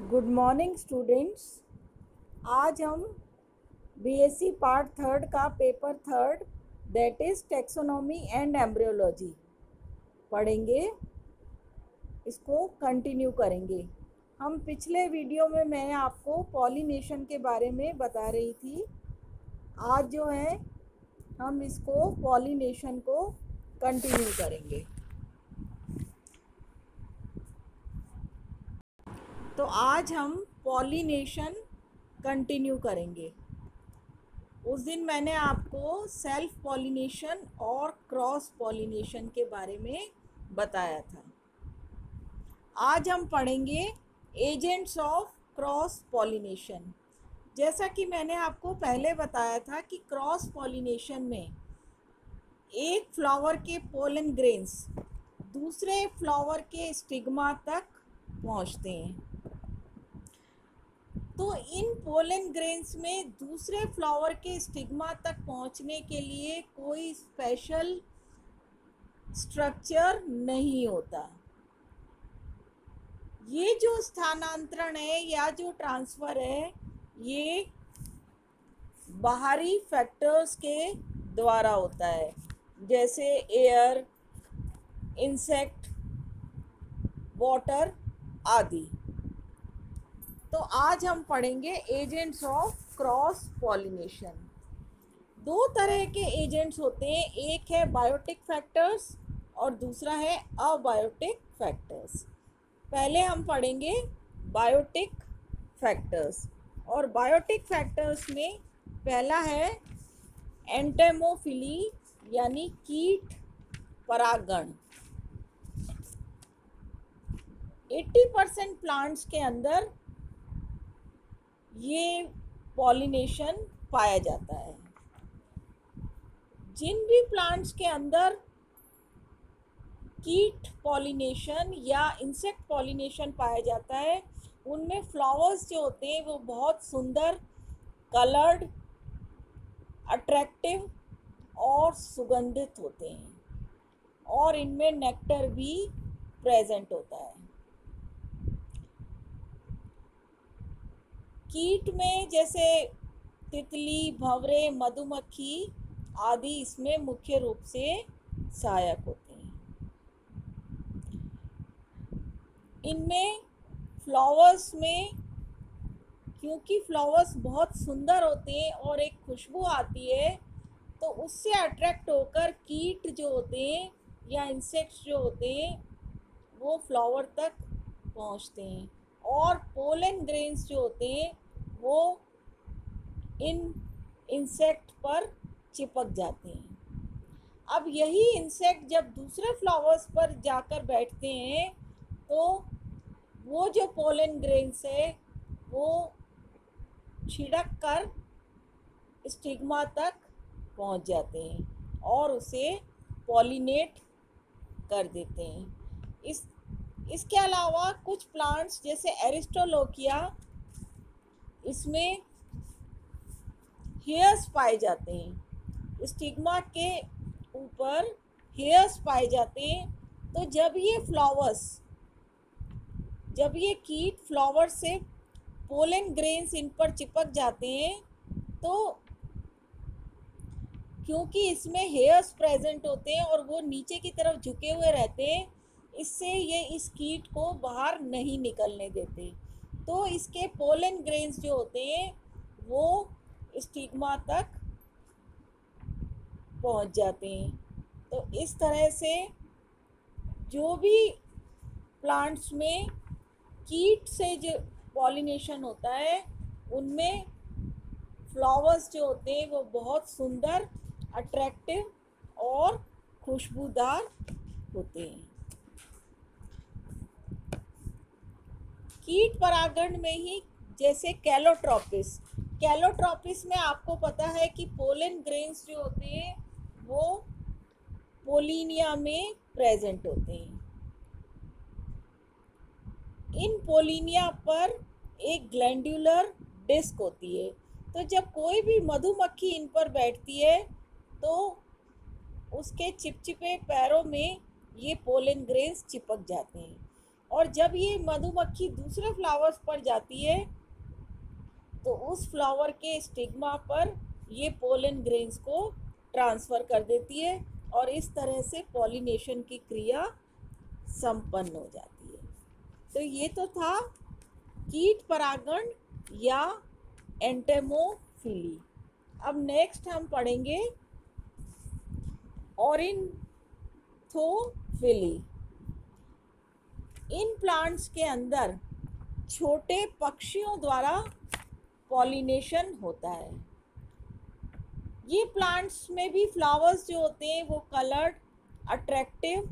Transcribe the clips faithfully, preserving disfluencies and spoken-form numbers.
Good morning students. आज हम BSc part third का paper third that is taxonomy and embryology पढ़ेंगे। इसको कंटिन्यू करेंगे। हम पिछले वीडियो में मैं आपको पॉलिनेशन के बारे में बता रही थी। आज जो है हम इसको पॉलिनेशन को कंटिन्यू करेंगे। तो आज हम पॉलिनेशन कंटिन्यू करेंगे। उस दिन मैंने आपको सेल्फ पॉलिनेशन और क्रॉस पॉलिनेशन के बारे में बताया था। आज हम पढ़ेंगे एजेंट्स ऑफ क्रॉस पॉलिनेशन। जैसा कि मैंने आपको पहले बताया था कि क्रॉस पॉलिनेशन में एक फ्लावर के पोलन ग्रेन्स दूसरे फ्लावर के स्टिग्मा तक पहुंचते हैं। तो इन पोलन ग्रेन्स में दूसरे फ्लावर के स्टिग्मा तक पहुंचने के लिए कोई स्पेशल स्ट्रक्चर नहीं होता। ये जो स्थानांतरण है या जो ट्रांसफ़र है ये बाहरी फैक्टर्स के द्वारा होता है, जैसे एयर, इंसेक्ट, वाटर आदि। तो आज हम पढ़ेंगे एजेंट्स ऑफ क्रॉस पॉलिनेशन। दो तरह के एजेंट्स होते हैं, एक है बायोटिक फैक्टर्स और दूसरा है अबायोटिक फैक्टर्स। पहले हम पढ़ेंगे बायोटिक फैक्टर्स। और बायोटिक फैक्टर्स में पहला है एंटेमोफिली यानी कीट परागण। अस्सी परसेंट प्लांट्स के अंदर ये पॉलिनेशन पाया जाता है। जिन भी प्लांट्स के अंदर कीट पॉलिनेशन या इंसेक्ट पॉलिनेशन पाया जाता है उनमें फ्लावर्स जो होते हैं वो बहुत सुंदर, कलर्ड, अट्रैक्टिव और सुगंधित होते हैं और इनमें नेक्टर भी प्रेजेंट होता है। कीट में जैसे तितली, भंवरे, मधुमक्खी आदि इसमें मुख्य रूप से सहायक होते हैं। इनमें फ्लावर्स में क्योंकि फ्लावर्स बहुत सुंदर होते हैं और एक खुशबू आती है तो उससे अट्रैक्ट होकर कीट जो होते हैं या इंसेक्ट्स जो होते हैं वो फ्लावर तक पहुंचते हैं और पोलन ग्रेन्स जो होते हैं वो इन इंसेक्ट पर चिपक जाते हैं। अब यही इंसेक्ट जब दूसरे फ्लावर्स पर जाकर बैठते हैं तो वो जो पोलन ग्रेन्स है वो छिड़क कर स्टिग्मा तक पहुंच जाते हैं और उसे पॉलिनेट कर देते हैं। इस इसके अलावा कुछ प्लांट्स जैसे एरिस्टोलोकिया, इसमें हेयर्स पाए जाते हैं, स्टिग्मा के ऊपर हेयर्स पाए जाते हैं। तो जब ये फ्लावर्स जब ये कीट फ्लावर से पोलन ग्रेन्स इन पर चिपक जाते हैं तो क्योंकि इसमें हेयर्स प्रेजेंट होते हैं और वो नीचे की तरफ झुके हुए रहते हैं, इससे ये इस कीट को बाहर नहीं निकलने देते। तो इसके पोलन ग्रेन्स जो होते हैं वो स्टिग्मा तक पहुंच जाते हैं। तो इस तरह से जो भी प्लांट्स में कीट से जो पॉलिनेशन होता है उनमें फ्लावर्स जो होते हैं वो बहुत सुंदर, अट्रैक्टिव और खुशबूदार होते हैं। कीट परागण में ही जैसे कैलोट्रॉपिस कैलोट्रॉपिस में आपको पता है कि पोलन ग्रेन्स जो होते हैं वो पोलिनिया में प्रेजेंट होते हैं। इन पोलिनिया पर एक ग्लैंडुलर डिस्क होती है। तो जब कोई भी मधुमक्खी इन पर बैठती है तो उसके चिपचिपे पैरों में ये पोलन ग्रेन्स चिपक जाते हैं और जब ये मधुमक्खी दूसरे फ्लावर्स पर जाती है तो उस फ्लावर के स्टिग्मा पर ये पोलन ग्रेन्स को ट्रांसफ़र कर देती है और इस तरह से पॉलिनेशन की क्रिया संपन्न हो जाती है। तो ये तो था कीट परागण या एंटेमोफिली। अब नेक्स्ट हम पढ़ेंगे ऑरिन्थोफिली। इन प्लांट्स के अंदर छोटे पक्षियों द्वारा पॉलिनेशन होता है। ये प्लांट्स में भी फ्लावर्स जो होते हैं वो कलर्ड, अट्रैक्टिव,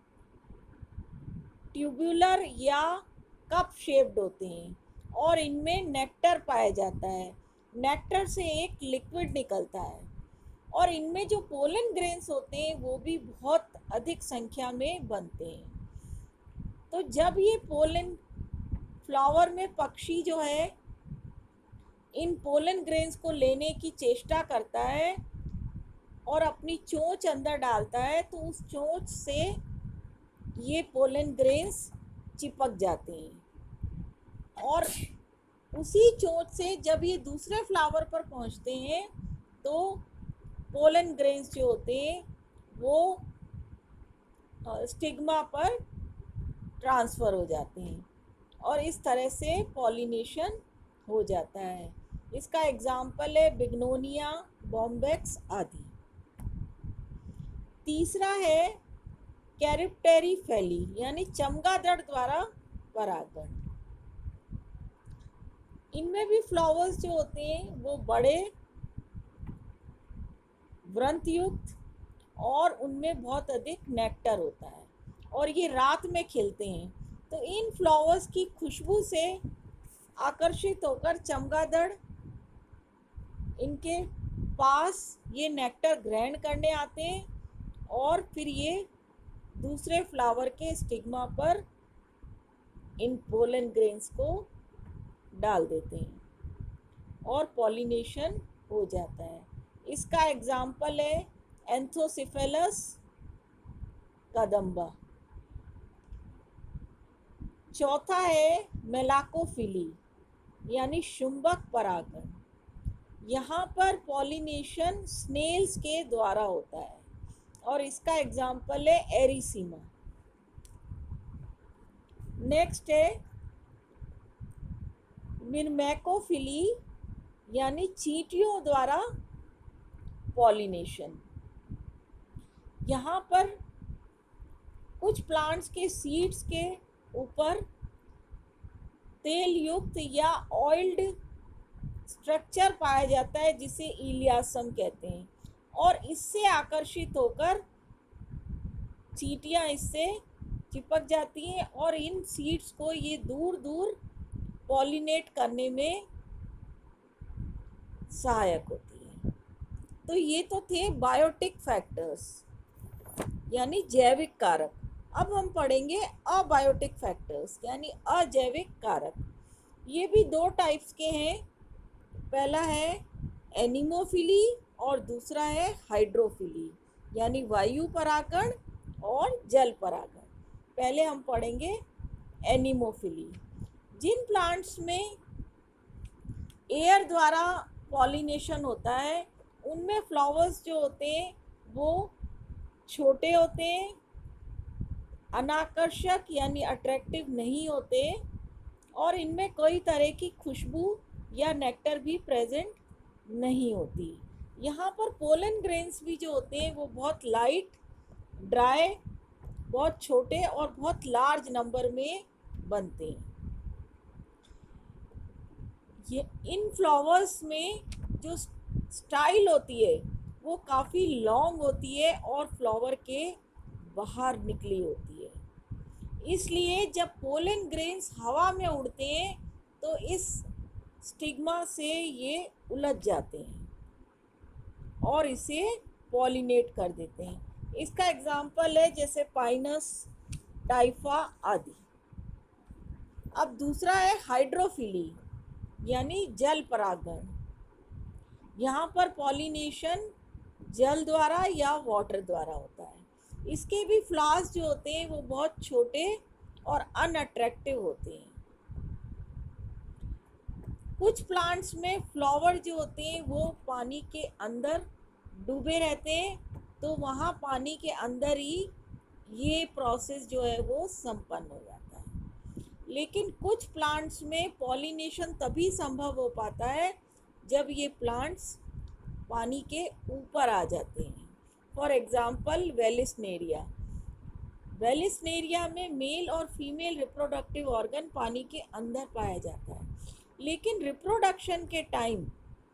ट्यूबुलर या कप शेप्ड होते हैं और इनमें नेक्टर पाया जाता है। नेक्टर से एक लिक्विड निकलता है और इनमें जो पोलन ग्रेन्स होते हैं वो भी बहुत अधिक संख्या में बनते हैं। तो जब ये पोलन फ्लावर में पक्षी जो है इन पोलन ग्रेन्स को लेने की चेष्टा करता है और अपनी चोंच अंदर डालता है तो उस चोंच से ये पोलन ग्रेन्स चिपक जाते हैं और उसी चोंच से जब ये दूसरे फ्लावर पर पहुंचते हैं तो पोलन ग्रेन्स जो होते हैं वो स्टिग्मा पर ट्रांसफ़र हो जाते हैं और इस तरह से पॉलिनेशन हो जाता है। इसका एग्जाम्पल है बिग्नोनिया, बॉम्बेक्स आदि। तीसरा है कैरिप्टेरीफेली यानी चमगादड़ द्वारा परागण। इनमें भी फ्लावर्स जो होते हैं वो बड़े, वृंतयुक्त और उनमें बहुत अधिक नेक्टर होता है और ये रात में खिलते हैं। तो इन फ्लावर्स की खुशबू से आकर्षित होकर चमगादड़ इनके पास ये नेक्टर ग्रहण करने आते हैं और फिर ये दूसरे फ्लावर के स्टिग्मा पर इन पोलन ग्रेन्स को डाल देते हैं और पॉलिनेशन हो जाता है। इसका एग्जाम्पल है एंथोसिफेलस कदम्बा। चौथा है मेलाकोफिली यानी शुंबक परागण। यहाँ पर पॉलिनेशन स्नेल्स के द्वारा होता है और इसका एग्जाम्पल है एरिसीमा। नेक्स्ट है मिर्मेकोफिली यानी चींटियों द्वारा पॉलिनेशन। यहाँ पर कुछ प्लांट्स के सीड्स के ऊपर तेल युक्त या ऑयल्ड स्ट्रक्चर पाया जाता है जिसे इलियासम कहते हैं और इससे आकर्षित होकर चींटियाँ इससे चिपक जाती हैं और इन सीड्स को ये दूर दूर पॉलिनेट करने में सहायक होती है। तो ये तो थे बायोटिक फैक्टर्स यानी जैविक कारक। अब हम पढ़ेंगे अबायोटिक फैक्टर्स यानी अजैविक कारक। ये भी दो टाइप्स के हैं। पहला है एनिमोफिली और दूसरा है हाइड्रोफिली यानी वायु परागण और जल परागण। पहले हम पढ़ेंगे एनिमोफिली। जिन प्लांट्स में एयर द्वारा पॉलिनेशन होता है उनमें फ्लावर्स जो होते हैं वो छोटे होते हैं, अनाकर्षक यानी अट्रैक्टिव नहीं होते और इनमें कोई तरह की खुशबू या नेक्टर भी प्रेजेंट नहीं होती। यहाँ पर पोलन ग्रेन्स भी जो होते हैं वो बहुत लाइट, ड्राई, बहुत छोटे और बहुत लार्ज नंबर में बनते हैं। ये इन फ्लावर्स में जो स्टाइल होती है वो काफ़ी लॉन्ग होती है और फ्लावर के बाहर निकली होती है। इसलिए जब पोलन ग्रेन्स हवा में उड़ते हैं तो इस स्टिग्मा से ये उलझ जाते हैं और इसे पॉलिनेट कर देते हैं। इसका एग्जाम्पल है जैसे पाइनस, टाइफा आदि। अब दूसरा है हाइड्रोफिली यानी जल परागण। यहाँ पर पॉलिनेशन जल द्वारा या वाटर द्वारा होता है। इसके भी फ्लावर्स जो होते हैं वो बहुत छोटे और अनअट्रैक्टिव होते हैं। कुछ प्लांट्स में फ्लावर जो होते हैं वो पानी के अंदर डूबे रहते हैं, तो वहाँ पानी के अंदर ही ये प्रोसेस जो है वो संपन्न हो जाता है। लेकिन कुछ प्लांट्स में पॉलिनेशन तभी संभव हो पाता है जब ये प्लांट्स पानी के ऊपर आ जाते हैं। For example vallisneria. वेलिस्नेरिया में मेल और फीमेल रिप्रोडक्टिव ऑर्गन पानी के अंदर पाया जाता है, लेकिन रिप्रोडक्शन के टाइम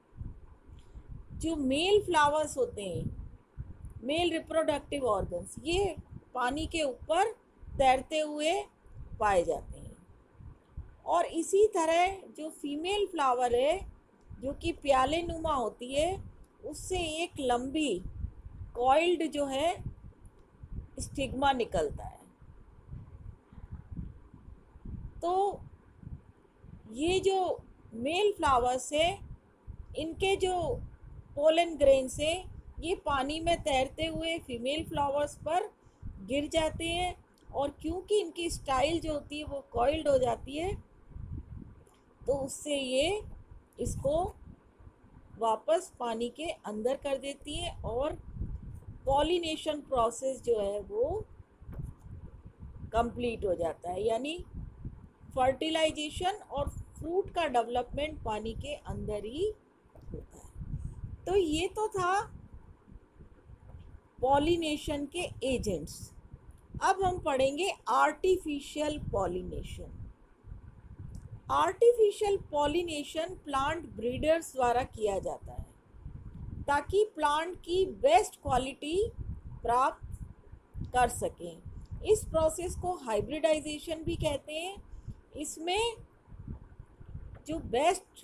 जो मेल फ्लावर्स होते हैं, मेल रिप्रोडक्टिव ऑर्गन्स, ये पानी के ऊपर तैरते हुए पाए जाते हैं। और इसी तरह जो फीमेल फ्लावर है जो कि प्याले नुमा होती है, उससे एक लंबी कॉइल्ड जो है स्टिग्मा निकलता है। तो ये जो मेल फ्लावर्स है, इनके जो पोलन ग्रेन्स हैं ये पानी में तैरते हुए फीमेल फ्लावर्स पर गिर जाते हैं, और क्योंकि इनकी स्टाइल जो होती है वो कॉइल्ड हो जाती है, तो उससे ये इसको वापस पानी के अंदर कर देती है और पॉलिनेशन प्रोसेस जो है वो कंप्लीट हो जाता है। यानी फर्टिलाइजेशन और फ्रूट का डेवलपमेंट पानी के अंदर ही होता है। तो ये तो था पॉलिनेशन के एजेंट्स। अब हम पढ़ेंगे artificial pollination. Artificial pollination plant breeders द्वारा किया जाता है ताकि प्लांट की बेस्ट क्वालिटी प्राप्त कर सकें। इस प्रोसेस को हाइब्रिडाइजेशन भी कहते हैं। इसमें जो बेस्ट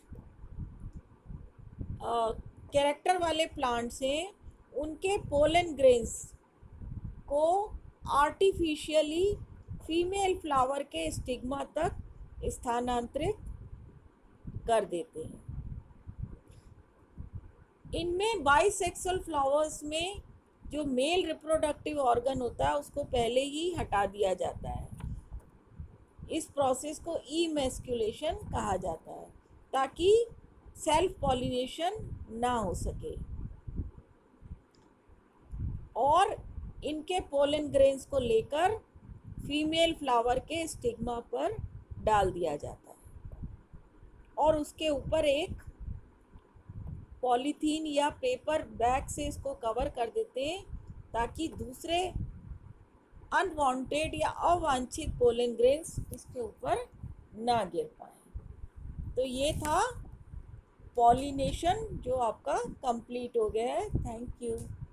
कैरेक्टर वाले प्लांट्स हैं उनके पोलन ग्रेन्स को आर्टिफिशियली फीमेल फ्लावर के स्टिग्मा तक स्थानांतरित कर देते हैं। इनमें बाइसेक्सुअल फ्लावर्स में जो मेल रिप्रोडक्टिव ऑर्गन होता है उसको पहले ही हटा दिया जाता है। इस प्रोसेस को इमैस्कुलेशन कहा जाता है ताकि सेल्फ पॉलिनेशन ना हो सके, और इनके पोलन ग्रेन्स को लेकर फीमेल फ्लावर के स्टिग्मा पर डाल दिया जाता है और उसके ऊपर एक पॉलीथीन या पेपर बैग से इसको कवर कर देते हैं ताकि दूसरे अनवांटेड या अवांछित पोलन ग्रेन्स इसके ऊपर ना गिर पाए। तो ये था पॉलिनेशन जो आपका कंप्लीट हो गया है। Thank you.